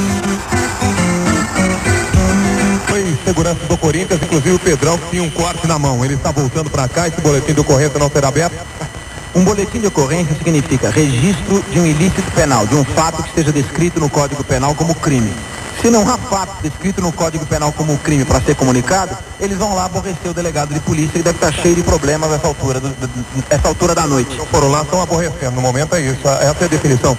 Foi segurança do Corinthians, inclusive o Pedrão, que tinha um corte na mão. Ele está voltando para cá, esse boletim de ocorrência não será aberto. Um boletim de ocorrência significa registro de um ilícito penal, de um fato que esteja descrito no Código Penal como crime. Se não há fato descrito no Código Penal como crime para ser comunicado, eles vão lá aborrecer o delegado de polícia, que deve estar cheio de problemas nessa altura da noite. Então foram lá, estão aborrecendo. No momento é isso, essa é a definição.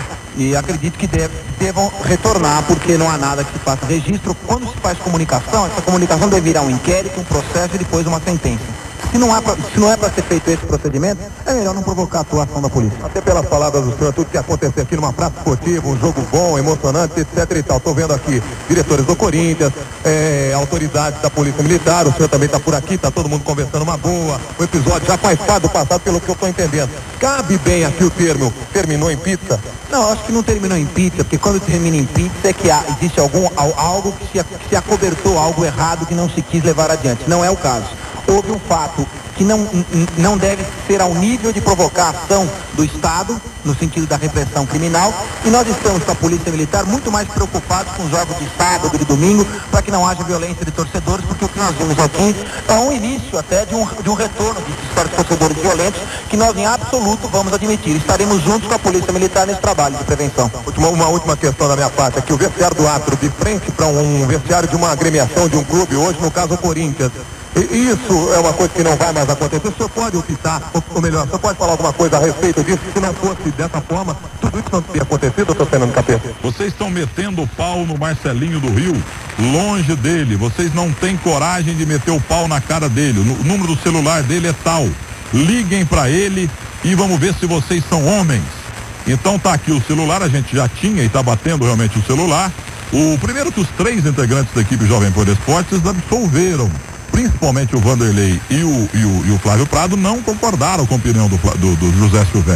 E acredito que devam retornar, porque não há nada que se faça registro. Quando se faz comunicação, essa comunicação deve virar um inquérito, um processo e depois uma sentença. Se não é para ser feito esse procedimento, é melhor não provocar a atuação da polícia. Até pelas palavras do senhor, tudo que acontecer aqui numa praça esportiva, um jogo bom, emocionante, etc e tal. Estou vendo aqui diretores do Corinthians, autoridades da Polícia Militar, o senhor também está por aqui, está todo mundo conversando uma boa. O episódio já faz parte do passado, pelo que eu estou entendendo. Cabe bem aqui o termo, terminou em pizza? Não, acho que não terminou em pizza, porque quando termina em pizza é que existe algo que se acobertou, algo errado que não se quis levar adiante. Não é o caso. Houve um fato que não deve ser ao nível de provocar ação do Estado, no sentido da repressão criminal, e nós estamos com a Polícia Militar muito mais preocupados com os jogos de sábado e de domingo, para que não haja violência de torcedores, porque o que nós vimos aqui é um início até de um retorno de histórias de torcedores violentos, que nós em absoluto vamos admitir. Estaremos juntos com a Polícia Militar nesse trabalho de prevenção. Uma última questão da minha parte aqui, o vestiário do árbitro de frente para um vestiário de uma agremiação, de um clube, hoje no caso o Corinthians. Isso é uma coisa que não vai mais acontecer. O senhor pode optar, ou melhor, o senhor pode falar alguma coisa a respeito disso? Se não fosse dessa forma, tudo isso não teria acontecido, doutor Fernando Capeta? Vocês estão metendo o pau no Marcelinho do Rio, longe dele. Vocês não têm coragem de meter o pau na cara dele. O número do celular dele é tal. Liguem para ele e vamos ver se vocês são homens. Então tá aqui o celular, a gente já tinha e tá batendo realmente o celular. O primeiro que os 3 integrantes da equipe Jovem Pan Esportes absolveram. Principalmente o Vanderlei e o Flávio Prado não concordaram com a opinião do José Silvério.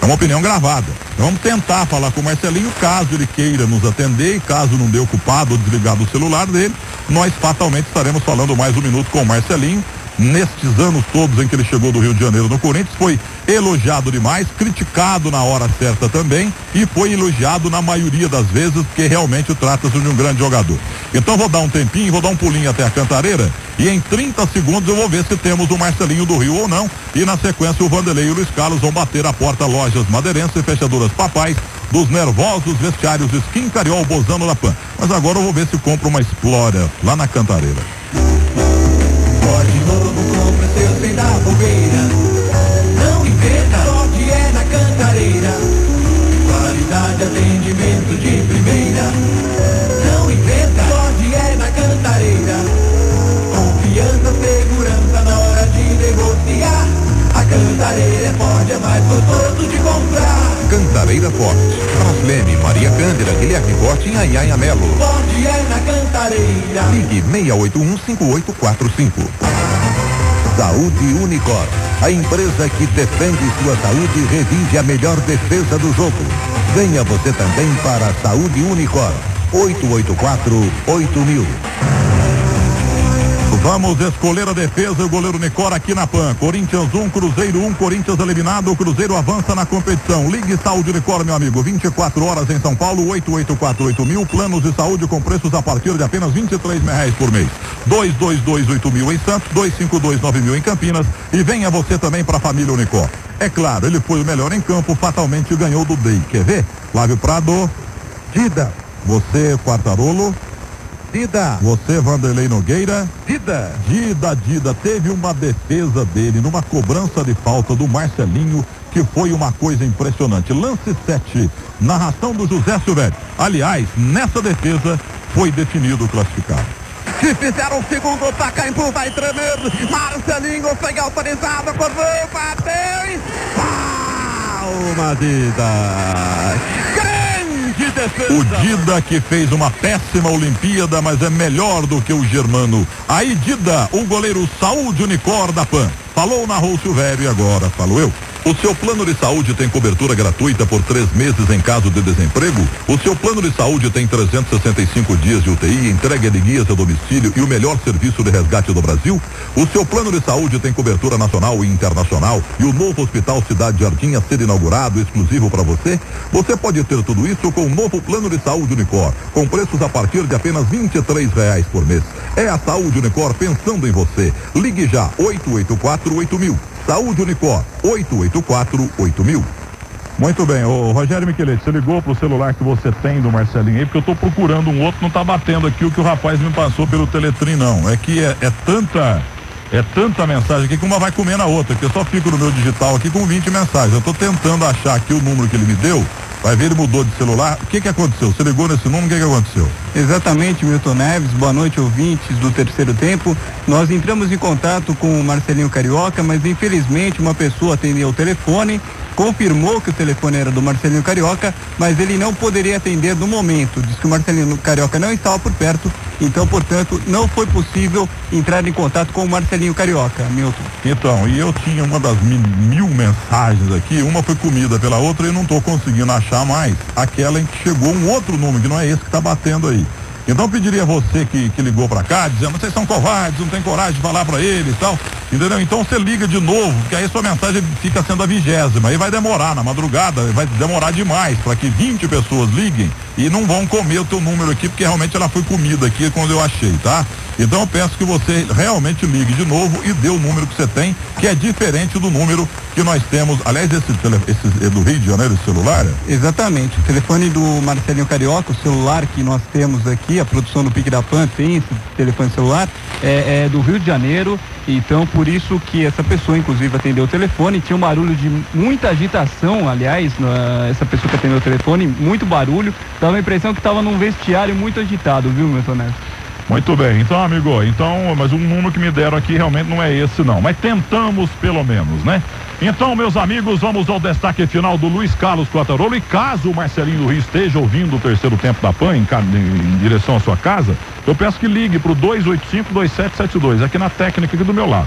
É uma opinião gravada. Vamos tentar falar com o Marcelinho, caso ele queira nos atender, e caso não dê ocupado ou desligado o celular dele, nós fatalmente estaremos falando mais um minuto com o Marcelinho. Nestes anos todos em que ele chegou do Rio de Janeiro no Corinthians, foi elogiado demais, criticado na hora certa também, e foi elogiado na maioria das vezes, porque realmente trata-se de um grande jogador. Então vou dar um tempinho, vou dar um pulinho até a Cantareira, e em 30 segundos eu vou ver se temos o Marcelinho do Rio ou não, e na sequência o Vanderlei e o Luiz Carlos vão bater a porta Lojas Madeirense e Fechaduras Papais, dos nervosos vestiários Skin Cariol Bozano da Pan. Mas agora eu vou ver se compro uma Explorer lá na Cantareira. Ford novo, compra seu sem da bobeira. Não inventa, Ford é na Cantareira. Qualidade, atendimento de primeira. Não inventa, Ford é na Cantareira. Confiança, segurança na hora de negociar. A Cantareira é Ford, é mais gostoso de comprar. Cantareira Ford. Roslene, Maria Cândida, Guilherme Forte e Ayaya Melo. Ford é na Cantareira. Ligue 681-5845. Saúde Unicor. A empresa que defende sua saúde e revive a melhor defesa do jogo. Venha você também para a Saúde Unicor. 884-8000. Vamos escolher a defesa e o goleiro Nicor aqui na PAN. Corinthians 1, Cruzeiro 1, Corinthians eliminado, o Cruzeiro avança na competição. Ligue Saúde Nicor, meu amigo, 24 horas em São Paulo, 884-8000, planos de saúde com preços a partir de apenas R$23 por mês. 222-8000 em Santos, 252-9000 em Campinas, e venha você também para a família Unicor. É claro, ele foi o melhor em campo, fatalmente ganhou do DEI. Quer ver? Flávio Prado, Dida, você Quartarolo, Dida. Você, Vanderlei Nogueira. Dida. Dida. Teve uma defesa dele numa cobrança de falta do Marcelinho, que foi uma coisa impressionante. Lance 7, narração do José Silvério. Aliás, nessa defesa foi definido o classificado. Se fizeram o segundo, Pacaembu vai tremer. Marcelinho foi autorizado, correu, bateu e... Palma, Dida. O Dida, que fez uma péssima Olimpíada, mas é melhor do que o Germano. Aí, Dida, o goleiro Saúde Unicor da PAN. Falou, narrou o Silvério e agora falo eu. O seu plano de saúde tem cobertura gratuita por 3 meses em caso de desemprego? O seu plano de saúde tem 365 dias de UTI, entrega de guias a domicílio e o melhor serviço de resgate do Brasil? O seu plano de saúde tem cobertura nacional e internacional e o novo Hospital Cidade Jardim a ser inaugurado exclusivo para você? Você pode ter tudo isso com o novo plano de saúde Unicor, com preços a partir de apenas R$23 por mês. É a Saúde Unicor pensando em você. Ligue já, 884-8000. Saúde Unicor, 884-8000. Muito bem, ô Rogério Micheletti, você ligou pro celular que você tem do Marcelinho aí, porque eu tô procurando um outro, não tá batendo aqui o que o rapaz me passou pelo Teletrim, não. É que é tanta mensagem aqui que uma vai comer na outra, que eu só fico no meu digital aqui com 20 mensagens. Eu tô tentando achar aqui o número que ele me deu. Vai ver, ele mudou de celular. O que aconteceu? Você ligou nesse número, o que aconteceu? Exatamente, Milton Neves. Boa noite, ouvintes do Terceiro Tempo. Nós entramos em contato com o Marcelinho Carioca, mas infelizmente uma pessoa atendeu o telefone, confirmou que o telefone era do Marcelinho Carioca, mas ele não poderia atender no momento. Diz que o Marcelinho Carioca não estava por perto, então, portanto, não foi possível entrar em contato com o Marcelinho Carioca, Milton. Então, e eu tinha uma das mil mensagens aqui, uma foi comida pela outra e eu não estou conseguindo achar mais aquela em que chegou um outro número, que não é esse que está batendo aí. Então eu pediria a você que ligou para cá, dizendo, vocês são covardes, não tem coragem de falar para ele e tal, entendeu? Então você liga de novo, que aí sua mensagem fica sendo a 20ª, aí vai demorar, na madrugada vai demorar demais, para que 20 pessoas liguem e não vão comer o teu número aqui, porque realmente ela foi comida aqui quando eu achei, tá? Então eu peço que você realmente ligue de novo e dê o número que você tem, que é diferente do número que nós temos. Aliás, esse é do Rio de Janeiro, esse celular? Exatamente, o telefone do Marcelinho Carioca, o celular que nós temos aqui, a produção do Pique da Pan tem esse telefone celular, é do Rio de Janeiro, então por isso que essa pessoa inclusive atendeu o telefone, tinha um barulho de muita agitação, aliás, essa pessoa que atendeu o telefone, muito barulho, dava a impressão que estava num vestiário muito agitado, viu, Milton Neves? Muito bem, então, amigo, mas o número que me deram aqui realmente não é esse não, mas tentamos pelo menos, né? Então, meus amigos, vamos ao destaque final do Luiz Carlos Quartarolo, e caso o Marcelinho do Rio esteja ouvindo o Terceiro Tempo da PAN em direção à sua casa, eu peço que ligue pro 285-2772, aqui na técnica aqui do meu lado.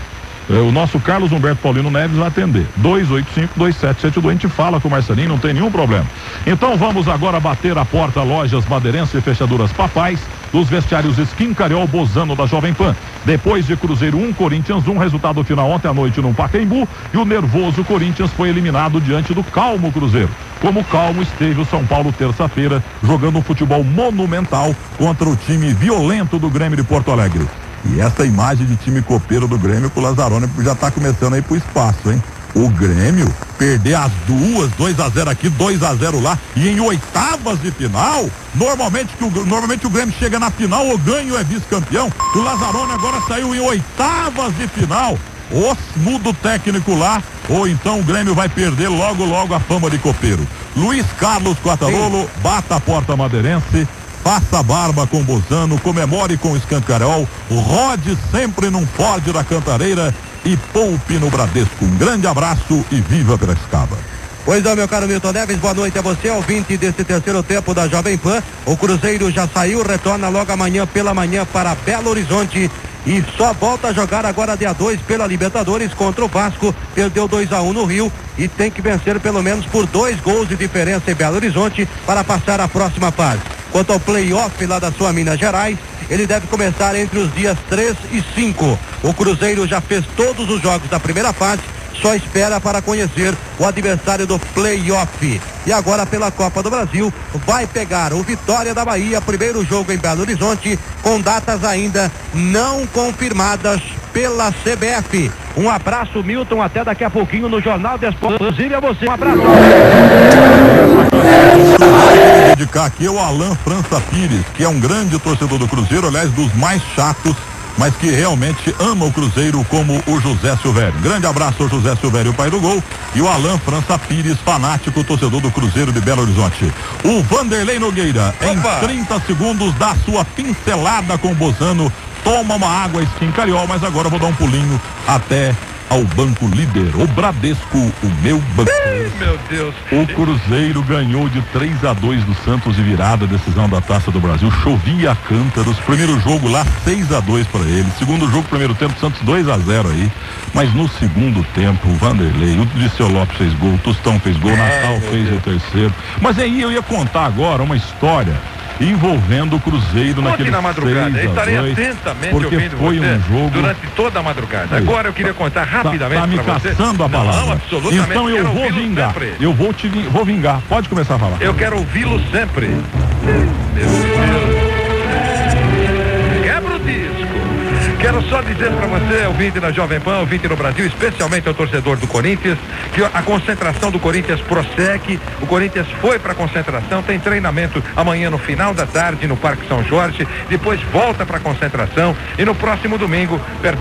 O nosso Carlos Humberto Paulino Neves vai atender. 285-2772. A gente fala com o Marcelinho, não tem nenhum problema. Então vamos agora bater a porta Lojas Madeirense e Fechaduras Papais dos vestiários Skin Cariol Bozano da Jovem Pan. Depois de Cruzeiro 1, Corinthians 1, resultado final ontem à noite no Pacaembu, e o nervoso Corinthians foi eliminado diante do calmo Cruzeiro. Como calmo esteve o São Paulo terça-feira, jogando um futebol monumental contra o time violento do Grêmio de Porto Alegre. E essa imagem de time copeiro do Grêmio com o Lazzaroni já está começando a ir pro espaço, hein? O Grêmio perder as duas, 2-0 aqui, 2-0 lá, e em oitavas de final, normalmente o Grêmio chega na final ou ganha ou é vice-campeão. O Lazzaroni agora saiu em oitavas de final. Ou muda o técnico lá, ou então o Grêmio vai perder logo a fama de copeiro. Luiz Carlos Quartarolo, bata a porta madeirense, faça barba com Bozano, comemore com o Skin Cariol, rode sempre num Ford da Cantareira e poupe no Bradesco. Um grande abraço e viva Piracicaba. Pois não, meu caro Milton Neves, boa noite a você, ouvinte desse terceiro tempo da Jovem Pan. O Cruzeiro já saiu, retorna logo amanhã pela manhã para Belo Horizonte e só volta a jogar agora dia 2 pela Libertadores contra o Vasco. Perdeu 2-1 no Rio e tem que vencer pelo menos por 2 gols de diferença em Belo Horizonte para passar a próxima fase. Quanto ao play-off lá da sua Minas Gerais, ele deve começar entre os dias 3 e 5. O Cruzeiro já fez todos os jogos da primeira fase, só espera para conhecer o adversário do play-off. E agora pela Copa do Brasil, vai pegar o Vitória da Bahia, primeiro jogo em Belo Horizonte, com datas ainda não confirmadas pela CBF. Um abraço, Milton, até daqui a pouquinho no Jornal do Esporte. Inclusive a você, um abraço. Vou dedicar aqui ao Alan França Pires, que é um grande torcedor do Cruzeiro, aliás, dos mais chatos, mas que realmente ama o Cruzeiro como o José Silvério. Grande abraço ao José Silvério, o pai do gol, e o Alan França Pires, fanático torcedor do Cruzeiro de Belo Horizonte. O Vanderlei Nogueira, em 30 segundos, dá sua pincelada com o Bozano, toma uma água Skin Cariol, mas agora eu vou dar um pulinho até ao Banco Líder, o Bradesco, o meu banco. Meu Deus. O Cruzeiro ganhou de 3-2 do Santos de virada, decisão da Taça do Brasil. Chovia cântaros. Primeiro jogo lá 6-2 para ele. Segundo jogo, primeiro tempo, Santos 2-0 aí. Mas no segundo tempo, o Vanderlei, o Dirceu Lopes fez gol, o Tostão fez gol, o Natal fez o terceiro. Mas aí eu ia contar agora uma história envolvendo o Cruzeiro naquele na madrugada. 6-2, estarei atentamente porque ouvindo foi você um jogo durante toda a madrugada. Agora eu queria contar rapidamente tá me para você. caçando a palavra. Não, absolutamente. Então eu vou vingar. Sempre. Eu vou vingar. Pode começar a falar. Eu quero ouvi-lo sempre. Meu Deus. Quebra o disco. Quero só dizer para você, ouvinte da Jovem Pan, ouvinte no Brasil, especialmente ao torcedor do Corinthians, que a concentração do Corinthians prossegue. O Corinthians foi para a concentração, tem treinamento amanhã no final da tarde no Parque São Jorge, depois volta para a concentração e no próximo domingo,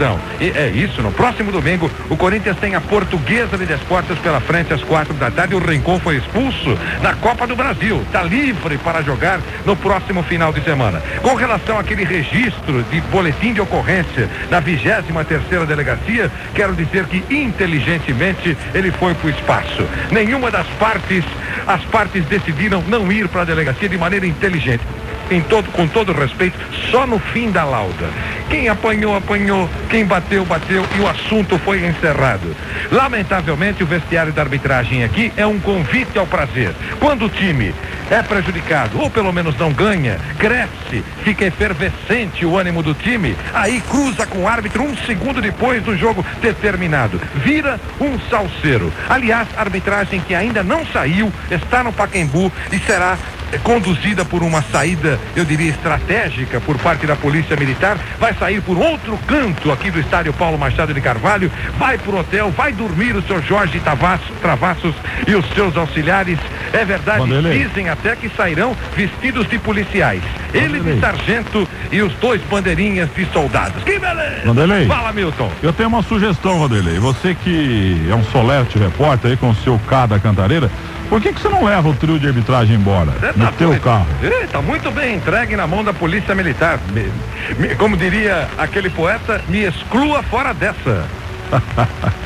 no próximo domingo, o Corinthians tem a Portuguesa de Desportos pela frente às 4 da tarde. O Rincon foi expulso na Copa do Brasil, está livre para jogar no próximo final de semana. Com relação àquele registro de boletim de ocorrência na 23ª delegacia, quero dizer que inteligentemente ele foi para o espaço. Nenhuma das partes, as partes decidiram não ir para a delegacia de maneira inteligente. Com todo respeito, só no fim da lauda. Quem apanhou, apanhou. Quem bateu, bateu. E o assunto foi encerrado. Lamentavelmente, o vestiário da arbitragem aqui é um convite ao prazer. Quando o time é prejudicado, ou pelo menos não ganha, cresce, fica efervescente o ânimo do time, aí cruza com o árbitro 1 segundo depois do jogo ter terminado. Vira um salseiro. Aliás, a arbitragem que ainda não saiu, está no Pacaembu e será conduzida por uma saída, eu diria, estratégica por parte da Polícia Militar. Vai sair por outro canto aqui do estádio Paulo Machado de Carvalho, vai pro hotel, vai dormir o seu Jorge Travassos e os seus auxiliares. É verdade, Vanderlei, dizem até que sairão vestidos de policiais. Ele de sargento e os 2 bandeirinhas de soldados. Que beleza! Vanderlei, fala, Milton. Eu tenho uma sugestão, Vanderlei. Você que é um solerte repórter aí com o seu K da Cantareira, por que você não leva o trio de arbitragem embora no teu carro? Tá muito bem entregue na mão da Polícia Militar. Como diria aquele poeta, me exclua fora dessa.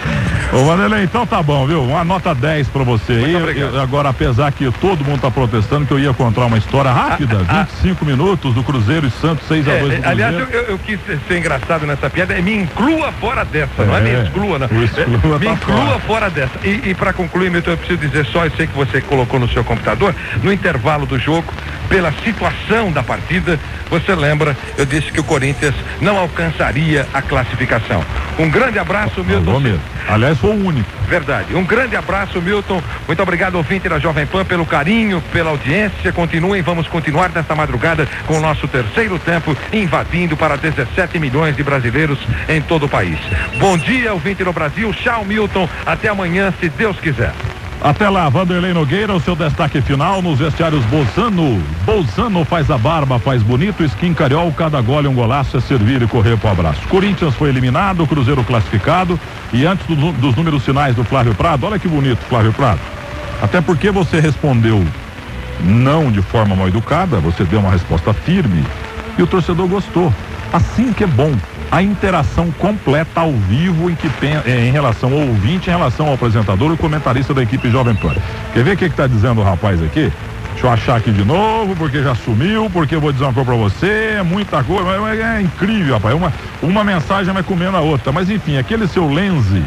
Ô, Vanderlei, então tá bom, viu? Uma nota 10 pra você aí. Agora, apesar que todo mundo tá protestando que eu ia contar uma história rápida, 25 minutos do Cruzeiro e Santos 6-2. Aliás, eu quis ser engraçado nessa piada, me inclua fora dessa, não é me exclua, não. Me inclua fora dessa. E pra concluir, Milton, eu preciso dizer só, eu sei que você colocou no seu computador, no intervalo do jogo, pela situação da partida, você lembra, eu disse que o Corinthians não alcançaria a classificação. Um grande abraço, Milton. Aliás, foi o único. Verdade. Um grande abraço, Milton. Muito obrigado, ouvinte da Jovem Pan, pelo carinho, pela audiência. Continuem, vamos continuar nesta madrugada com o nosso terceiro tempo, invadindo para 17 milhões de brasileiros em todo o país. Bom dia, ouvinte do Brasil. Tchau, Milton. Até amanhã, se Deus quiser. Até lá, Vanderlei Nogueira, o seu destaque final nos vestiários Bolzano. Bolzano faz a barba, faz bonito, Skin Cariol, cada gole um golaço, é servir e correr pro abraço. Corinthians foi eliminado, Cruzeiro classificado, e antes dos números finais do Flávio Prado, olha que bonito, Flávio Prado. Até porque você respondeu não de forma mal educada, você deu uma resposta firme e o torcedor gostou. Assim que é bom. A interação completa ao vivo em relação ao ouvinte, em relação ao apresentador e comentarista da equipe Jovem Pan. Quer ver o que está dizendo o rapaz aqui? Deixa eu achar aqui de novo, porque já sumiu, porque eu vou dizer uma coisa pra você, é muita coisa, é incrível, rapaz. Uma mensagem vai comendo a outra. Mas enfim, aquele seu Lenze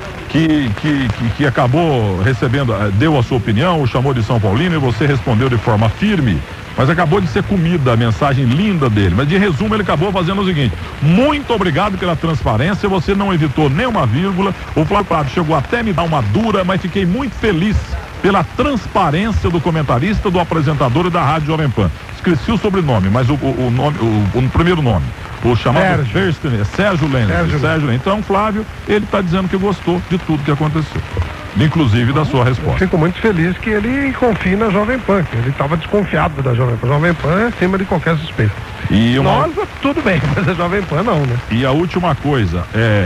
que acabou recebendo, deu a sua opinião, o chamou de São Paulino e você respondeu de forma firme. Mas acabou de ser comida a mensagem linda dele. Mas de resumo ele acabou fazendo o seguinte: muito obrigado pela transparência, você não evitou nem uma vírgula. O Flávio Prado chegou até a me dar uma dura, mas fiquei muito feliz pela transparência do comentarista, do apresentador e da Rádio Jovem Pan. Esqueci o sobrenome, mas o primeiro nome. O chamado Sérgio Lenz. Então, Flávio, ele está dizendo que gostou de tudo que aconteceu. Inclusive da sua resposta. Fico muito feliz que ele confie na Jovem Pan, que ele estava desconfiado da Jovem Pan. A Jovem Pan é acima de qualquer suspeita. Nós, tudo bem, mas a Jovem Pan não, né? E a última coisa,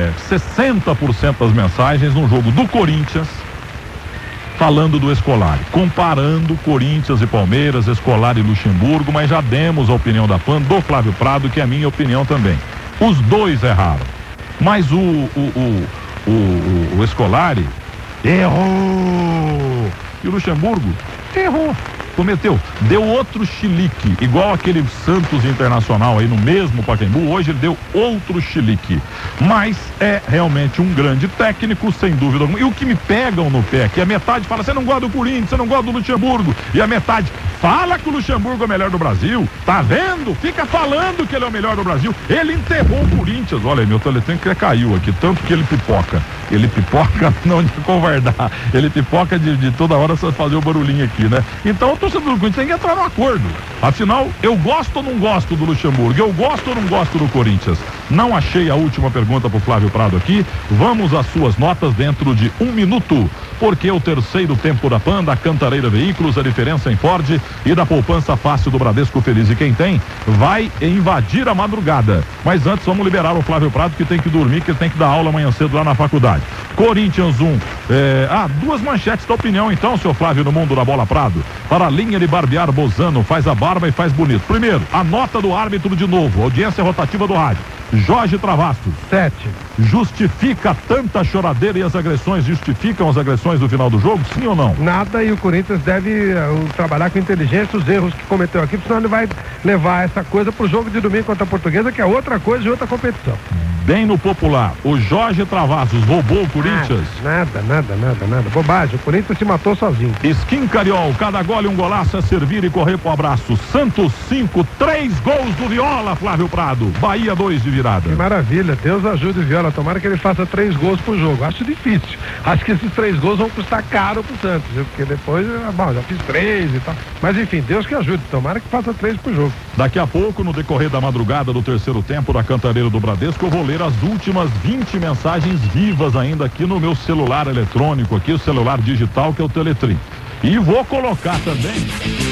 60% das mensagens no jogo do Corinthians falando do Scolari, comparando Corinthians e Palmeiras, Scolari e Luxemburgo, mas já demos a opinião da Pan, do Flávio Prado, que é a minha opinião também. Os dois erraram, mas o Scolari errou. E o Luxemburgo errou. Cometeu. Deu outro chilique, igual aquele Santos Internacional aí no mesmo Pacaembu. Hoje ele deu outro chilique. Mas é realmente um grande técnico, sem dúvida alguma. E o que me pegam no pé, que a metade fala, você não gosta do Corinthians, você não gosta do Luxemburgo. E a metade fala que o Luxemburgo é o melhor do Brasil. Tá vendo? Fica falando que ele é o melhor do Brasil. Ele enterrou o Corinthians. Olha aí, meu telefone que caiu aqui, tanto que ele pipoca. Ele pipoca não de covardar. Ele pipoca de toda hora só fazer o barulhinho aqui, né? Então o torcedor do Corinthians tem que entrar no acordo. Afinal, eu gosto ou não gosto do Luxemburgo? Eu gosto ou não gosto do Corinthians? Não achei a última pergunta pro Flávio Prado aqui. Vamos às suas notas dentro de 1 minuto. Porque o terceiro tempo da Pan, da Cantareira Veículos, a diferença em Ford e da poupança fácil do Bradesco Feliz. E quem tem, vai invadir a madrugada. Mas antes vamos liberar o Flávio Prado, que tem que dormir, que tem que dar aula amanhã cedo lá na faculdade. Corinthians 1. Duas manchetes da opinião então, seu Flávio, no mundo da bola Prado. Para a linha de barbear Bolzano, faz a barba e faz bonito. Primeiro, a nota do árbitro de novo, audiência rotativa do rádio. Jorge Travassos. 7. Justifica tanta choradeira e as agressões justificam as agressões do final do jogo, sim ou não? Nada, e o Corinthians deve trabalhar com inteligência os erros que cometeu aqui, senão ele vai levar essa coisa pro jogo de domingo contra a Portuguesa, que é outra coisa e outra competição. Bem no popular, o Jorge Travassos roubou o Corinthians? Nada. Bobagem, o Corinthians se matou sozinho. Skin Cariol, cada gole um golaço, é servir e correr pro abraço. Santos 5, 3 gols do Viola, Flávio Prado. Bahia 2 de virada. Que maravilha, Deus ajude o Viola, tomara que ele faça 3 gols por jogo. Acho difícil, acho que esses 3 gols vão custar caro pro Santos, viu? Porque depois, já fiz 3 e tal. Mas enfim, Deus que ajude, tomara que faça 3 por jogo. Daqui a pouco, no decorrer da madrugada do terceiro tempo da Cantareira do Bradesco, eu vou ler as últimas 20 mensagens vivas ainda aqui no meu celular eletrônico, aqui o celular digital, que é o Teletrim. E vou colocar também